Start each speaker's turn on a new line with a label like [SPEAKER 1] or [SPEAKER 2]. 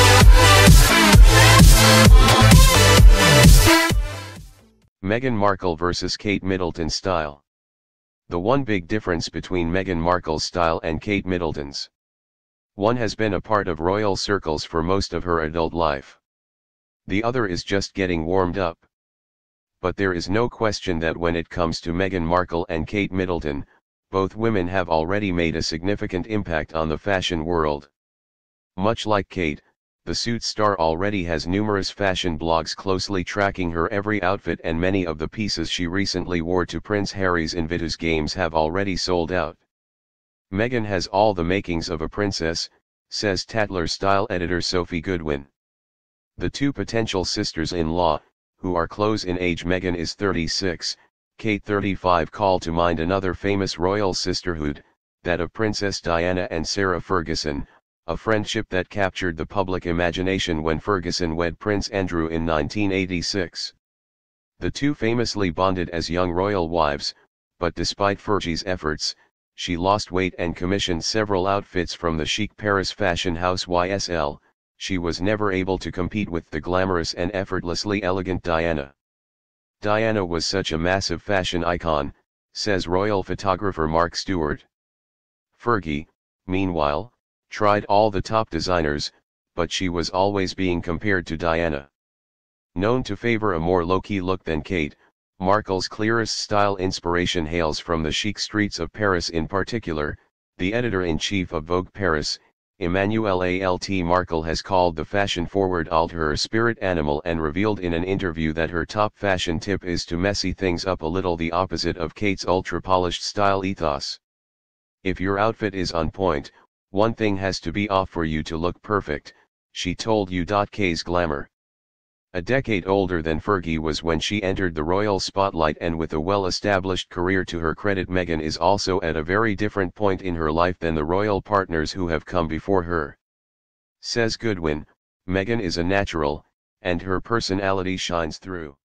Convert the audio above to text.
[SPEAKER 1] Meghan Markle vs. Kate Middleton style. The one big difference between Meghan Markle's style and Kate Middleton's. One has been a part of royal circles for most of her adult life. The other is just getting warmed up. But there is no question that when it comes to Meghan Markle and Kate Middleton, both women have already made a significant impact on the fashion world. Much like Kate, the Suits star already has numerous fashion blogs closely tracking her every outfit, and many of the pieces she recently wore to Prince Harry's Invictus Games have already sold out. Meghan has all the makings of a princess, says Tatler style editor Sophie Goodwin. The two potential sisters-in-law, who are close in age, Meghan is 36, Kate 35, call to mind another famous royal sisterhood, that of Princess Diana and Sarah Ferguson, a friendship that captured the public imagination when Ferguson wed Prince Andrew in 1986. The two famously bonded as young royal wives, but despite Fergie's efforts, she lost weight and commissioned several outfits from the chic Paris fashion house YSL. She was never able to compete with the glamorous and effortlessly elegant Diana. Diana was such a massive fashion icon, says royal photographer Mark Stewart. Fergie, meanwhile, tried all the top designers, but she was always being compared to Diana. Known to favor a more low-key look than Kate, Markle's clearest style inspiration hails from the chic streets of Paris. In particular, the editor-in-chief of Vogue Paris, Emmanuel Alt Markle, has called the fashion-forward alt her spirit animal and revealed in an interview that her top fashion tip is to messy things up a little, the opposite of Kate's ultra-polished style ethos. If your outfit is on point, one thing has to be off for you to look perfect, she told U.K's Glamour. A decade older than Fergie was when she entered the royal spotlight, and with a well-established career to her credit, Meghan is also at a very different point in her life than the royal partners who have come before her. Says Goodwin, Meghan is a natural, and her personality shines through.